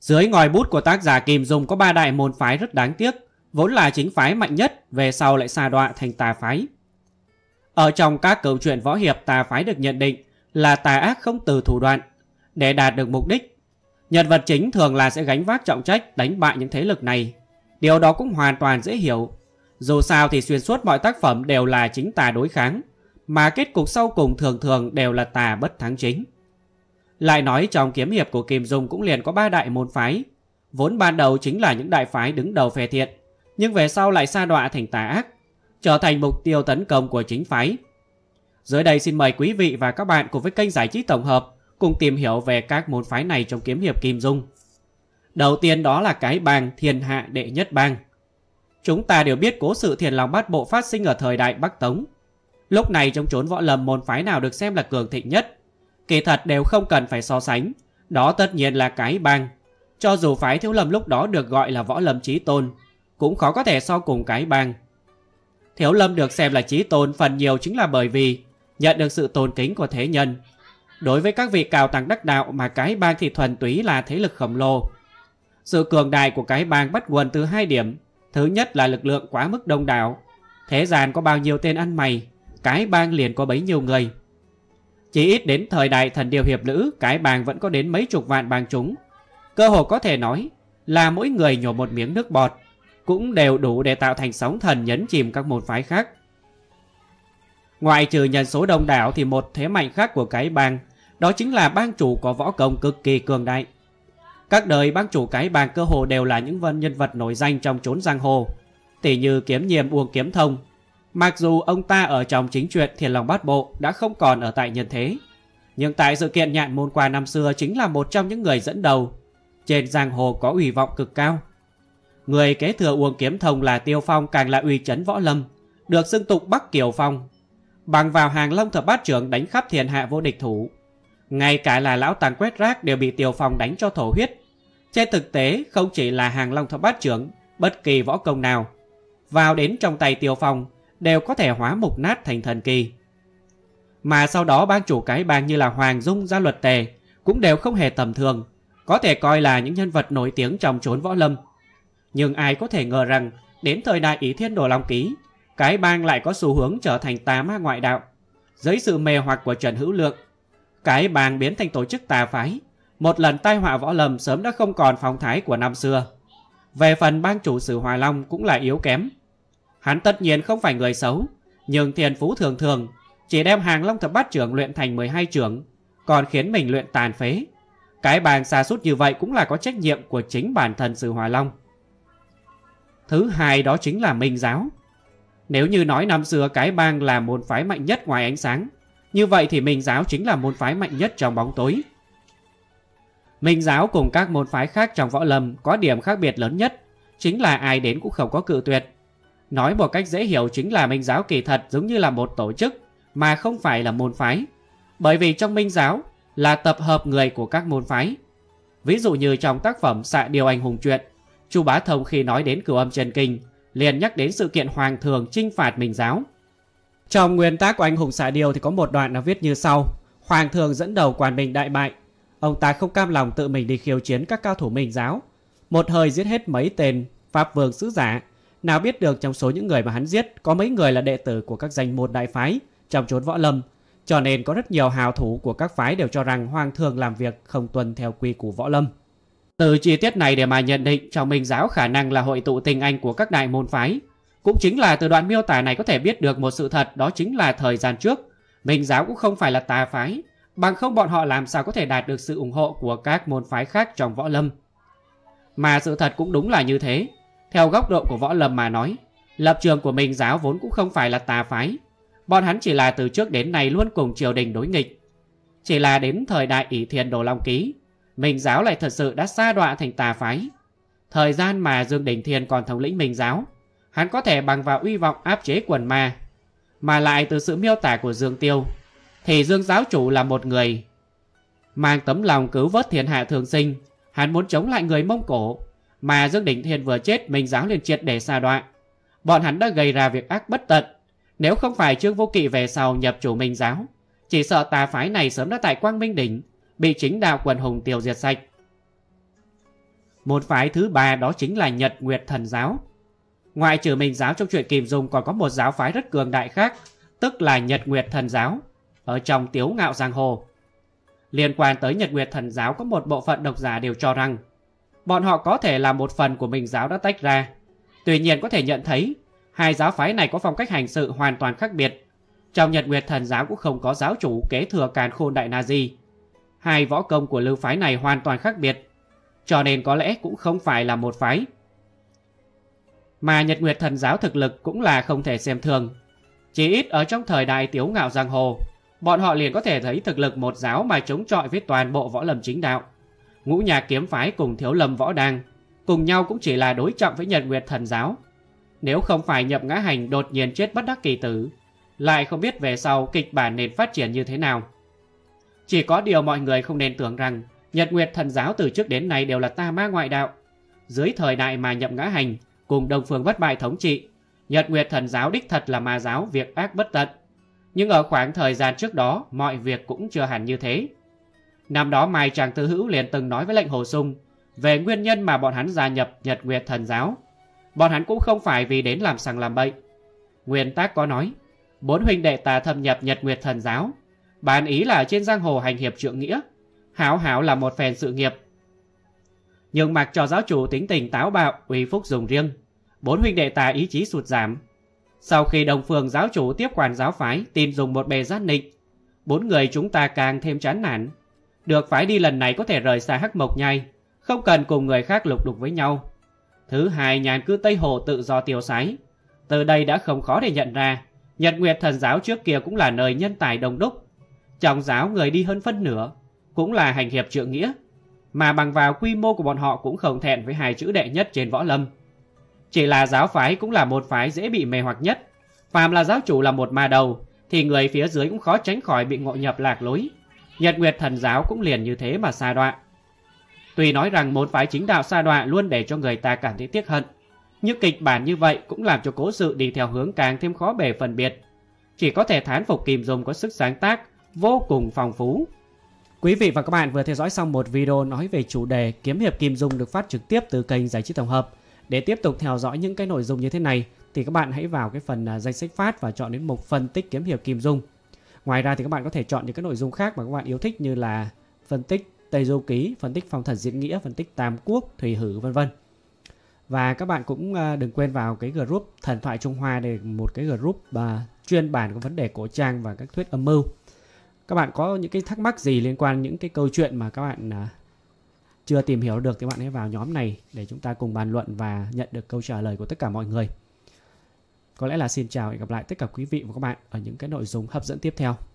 Dưới ngòi bút của tác giả Kim Dung có ba đại môn phái rất đáng tiếc, vốn là chính phái mạnh nhất, về sau lại sa đọa thành tà phái. Ở trong các câu chuyện võ hiệp, tà phái được nhận định là tà ác không từ thủ đoạn. Để đạt được mục đích, nhân vật chính thường là sẽ gánh vác trọng trách đánh bại những thế lực này. Điều đó cũng hoàn toàn dễ hiểu. Dù sao thì xuyên suốt mọi tác phẩm đều là chính tà đối kháng, mà kết cục sau cùng thường thường đều là tà bất thắng chính. Lại nói trong kiếm hiệp của Kim Dung cũng liền có ba đại môn phái, vốn ban đầu chính là những đại phái đứng đầu phe thiện, nhưng về sau lại sa đọa thành tà ác, trở thành mục tiêu tấn công của chính phái. Dưới đây xin mời quý vị và các bạn cùng với kênh giải trí tổng hợp cùng tìm hiểu về các môn phái này trong kiếm hiệp Kim Dung. Đầu tiên đó là cái bang thiên hạ đệ nhất bang. Chúng ta đều biết cố sự Thiền Long Bát Bộ phát sinh ở thời đại Bắc Tống. Lúc này trong chốn võ lâm, môn phái nào được xem là cường thịnh nhất, kỳ thật đều không cần phải so sánh, đó tất nhiên là cái bang. Cho dù phái Thiếu Lâm lúc đó được gọi là võ lâm chí tôn, cũng khó có thể so cùng cái bang. Thiếu Lâm được xem là chí tôn phần nhiều chính là bởi vì nhận được sự tôn kính của thế nhân. Đối với các vị cao tăng đắc đạo, mà cái bang thì thuần túy là thế lực khổng lồ. Sự cường đại của cái bang bắt nguồn từ hai điểm. Thứ nhất là lực lượng quá mức đông đảo. Thế gian có bao nhiêu tên ăn mày, cái bang liền có bấy nhiêu người. Chỉ ít đến thời đại Thần Điêu Hiệp Lữ, cái bang vẫn có đến mấy chục vạn bang chúng. Cơ hồ có thể nói là mỗi người nhổ một miếng nước bọt cũng đều đủ để tạo thành sóng thần nhấn chìm các môn phái khác. Ngoại trừ nhân số đông đảo thì một thế mạnh khác của cái bang đó chính là bang chủ có võ công cực kỳ cường đại. Các đời bang chủ cái bang cơ hồ đều là những nhân vật nổi danh trong chốn giang hồ, tỷ như Kiếm Nhiêm Uông Kiếm Thông. Mặc dù ông ta ở trong chính truyện Thiền Long Bát Bộ đã không còn ở tại nhân thế, nhưng tại sự kiện Nhạn Môn Quan năm xưa chính là một trong những người dẫn đầu, trên giang hồ có uy vọng cực cao. Người kế thừa Uông Kiếm Thông là Tiêu Phong càng là uy chấn võ lâm, được xưng tụng Bắc Kiều Phong, bằng vào hàng Long Thập Bát Trưởng đánh khắp thiên hạ vô địch thủ. Ngay cả là lão tàng quét rác đều bị Tiêu Phong đánh cho thổ huyết. Trên thực tế không chỉ là hàng Long Thập Bát Trưởng, bất kỳ võ công nào vào đến trong tay Tiêu Phong đều có thể hóa mục nát thành thần kỳ. Mà sau đó bang chủ cái bang như là Hoàng Dung, Gia Luật Tề cũng đều không hề tầm thường, có thể coi là những nhân vật nổi tiếng trong chốn võ lâm. Nhưng ai có thể ngờ rằng đến thời đại Ý Thiên Đồ Long Ký, cái bang lại có xu hướng trở thành tà ma ngoại đạo. Dưới sự mê hoặc của Trần Hữu Lượng, cái bang biến thành tổ chức tà phái, một lần tai họa võ lâm sớm đã không còn phong thái của năm xưa. Về phần bang chủ Sử Hòa Long cũng là yếu kém. Hắn tất nhiên không phải người xấu, nhưng thiên phú thường thường, chỉ đem hàng Long Thập Bát Trưởng luyện thành 12 trưởng, còn khiến mình luyện tàn phế. Cái bang sa sút như vậy cũng là có trách nhiệm của chính bản thân Sử Hòa Long. Thứ hai đó chính là Minh Giáo. Nếu như nói năm xưa cái bang là môn phái mạnh nhất ngoài ánh sáng, như vậy thì Minh Giáo chính là môn phái mạnh nhất trong bóng tối. Minh Giáo cùng các môn phái khác trong võ lâm có điểm khác biệt lớn nhất, chính là ai đến cũng không có cự tuyệt. Nói một cách dễ hiểu chính là Minh Giáo kỳ thật giống như là một tổ chức mà không phải là môn phái. Bởi vì trong Minh Giáo là tập hợp người của các môn phái. Ví dụ như trong tác phẩm Xạ Điêu Anh Hùng Truyện, Chu Bá Thông khi nói đến Cửu Âm Chân Kinh liền nhắc đến sự kiện Hoàng Thường chinh phạt Minh Giáo. Trong nguyên tác của Anh Hùng Xạ Điêu thì có một đoạn nó viết như sau: Hoàng Thường dẫn đầu Quan Minh đại bại, ông ta không cam lòng tự mình đi khiêu chiến các cao thủ Minh Giáo, một hơi giết hết mấy tên Pháp Vương sứ giả. Nào biết được trong số những người mà hắn giết có mấy người là đệ tử của các danh môn đại phái trong chốn võ lâm, cho nên có rất nhiều hào thủ của các phái đều cho rằng Hoàng Thường làm việc không tuân theo quy củ võ lâm. Từ chi tiết này để mà nhận định trong Minh Giáo khả năng là hội tụ tinh anh của các đại môn phái. Cũng chính là từ đoạn miêu tả này có thể biết được một sự thật, đó chính là thời gian trước Minh Giáo cũng không phải là tà phái, bằng không bọn họ làm sao có thể đạt được sự ủng hộ của các môn phái khác trong võ lâm. Mà sự thật cũng đúng là như thế. Theo góc độ của võ lâm mà nói, lập trường của Minh Giáo vốn cũng không phải là tà phái. Bọn hắn chỉ là từ trước đến nay luôn cùng triều đình đối nghịch. Chỉ là đến thời đại Ỷ Thiên Đồ Long Ký, Minh Giáo lại thật sự đã sa đọa thành tà phái. Thời gian mà Dương Đình Thiên còn thống lĩnh Minh Giáo, hắn có thể bằng vào uy vọng áp chế quần ma. Mà lại từ sự miêu tả của Dương Tiêu thì Dương giáo chủ là một người mang tấm lòng cứu vớt thiên hạ thường sinh. Hắn muốn chống lại người Mông Cổ, mà Dương Đình Thiên vừa chết, Minh Giáo liền triệt để sa đọa. Bọn hắn đã gây ra việc ác bất tận. Nếu không phải Trương Vô Kỵ về sau nhập chủ Minh Giáo, chỉ sợ tà phái này sớm đã tại Quang Minh Đỉnh bị chính đạo quần hùng tiêu diệt sạch. Môn phái thứ ba đó chính là Nhật Nguyệt Thần Giáo. Ngoại trừ Minh giáo trong truyện Kim Dung, còn có một giáo phái rất cường đại khác, tức là Nhật Nguyệt Thần Giáo, ở trong Tiếu Ngạo Giang Hồ. Liên quan tới Nhật Nguyệt Thần Giáo, có một bộ phận độc giả đều cho rằng bọn họ có thể là một phần của Minh giáo đã tách ra. Tuy nhiên có thể nhận thấy hai giáo phái này có phong cách hành sự hoàn toàn khác biệt. Trong Nhật Nguyệt Thần Giáo cũng không có giáo chủ kế thừa Càn Khôn Đại Na Di. Hai võ công của lưu phái này hoàn toàn khác biệt, cho nên có lẽ cũng không phải là một phái. Mà Nhật Nguyệt Thần Giáo thực lực cũng là không thể xem thường. Chỉ ít ở trong thời đại Tiếu Ngạo Giang Hồ, bọn họ liền có thể thấy thực lực một giáo mà chống chọi với toàn bộ võ lâm chính đạo. Ngũ Nhạc Kiếm Phái cùng Thiếu Lâm Võ Đăng cùng nhau cũng chỉ là đối trọng với Nhật Nguyệt Thần Giáo. Nếu không phải Nhập Ngã Hành đột nhiên chết bất đắc kỳ tử, lại không biết về sau kịch bản nên phát triển như thế nào. Chỉ có điều mọi người không nên tưởng rằng Nhật Nguyệt Thần Giáo từ trước đến nay đều là tà ma ngoại đạo. Dưới thời đại mà Nhập Ngã Hành cùng Đông Phương Bất Bại thống trị, Nhật Nguyệt Thần Giáo đích thật là ma giáo, việc ác bất tận. Nhưng ở khoảng thời gian trước đó, mọi việc cũng chưa hẳn như thế. Năm đó Mai Tràng Tư Hữu liền từng nói với Lệnh Hồ Sung về nguyên nhân mà bọn hắn gia nhập Nhật Nguyệt Thần Giáo. Bọn hắn cũng không phải vì đến làm sằng làm bậy. Nguyên tác có nói, 4 huynh đệ ta thâm nhập Nhật Nguyệt Thần Giáo, bản ý là trên giang hồ hành hiệp trượng nghĩa, hảo hảo là một phen sự nghiệp. Nhưng mặc cho giáo chủ tính tình táo bạo, uy phúc dùng riêng, 4 huynh đệ ta ý chí sụt giảm. Sau khi Đông Phương giáo chủ tiếp quản giáo phái tìm dùng một bề giác nịch, 4 người chúng ta càng thêm chán nản. Được phái đi lần này có thể rời xa Hắc Mộc Nhai, không cần cùng người khác lục đục với nhau. Thứ hai, nhàn cư Tây Hồ tự do tiêu sái. Từ đây đã không khó để nhận ra, Nhật Nguyệt Thần Giáo trước kia cũng là nơi nhân tài đông đúc. Trong giáo người đi hơn phân nửa, cũng là hành hiệp trượng nghĩa. Mà bằng vào quy mô của bọn họ cũng không thẹn với 2 chữ đệ nhất trên võ lâm. Chỉ là giáo phái cũng là một phái dễ bị mê hoặc nhất. Phàm là giáo chủ là một ma đầu, thì người phía dưới cũng khó tránh khỏi bị ngộ nhập lạc lối. Nhật Nguyệt Thần Giáo cũng liền như thế mà sa đọa. Tuy nói rằng môn phái chính đạo sa đọa luôn để cho người ta cảm thấy tiếc hận, nhưng kịch bản như vậy cũng làm cho cố sự đi theo hướng càng thêm khó bề phân biệt. Chỉ có thể thán phục Kim Dung có sức sáng tác vô cùng phong phú. Quý vị và các bạn vừa theo dõi xong một video nói về chủ đề kiếm hiệp Kim Dung được phát trực tiếp từ kênh Giải trí tổng hợp. Để tiếp tục theo dõi những cái nội dung như thế này thì các bạn hãy vào cái phần danh sách phát và chọn đến mục phân tích kiếm hiệp Kim Dung. Ngoài ra thì các bạn có thể chọn những cái nội dung khác mà các bạn yêu thích, như là phân tích Tây Du Ký, phân tích Phong Thần Diễn Nghĩa, phân tích Tam Quốc, Thủy Hử vân vân. Và các bạn cũng đừng quên vào cái group Thần Thoại Trung Hoa, để một cái group chuyên bản có vấn đề cổ trang và các thuyết âm mưu. Các bạn có những cái thắc mắc gì liên quan những cái câu chuyện mà các bạn chưa tìm hiểu được thì bạn hãy vào nhóm này để chúng ta cùng bàn luận và nhận được câu trả lời của tất cả mọi người. Có lẽ là xin chào và hẹn gặp lại tất cả quý vị và các bạn ở những cái nội dung hấp dẫn tiếp theo.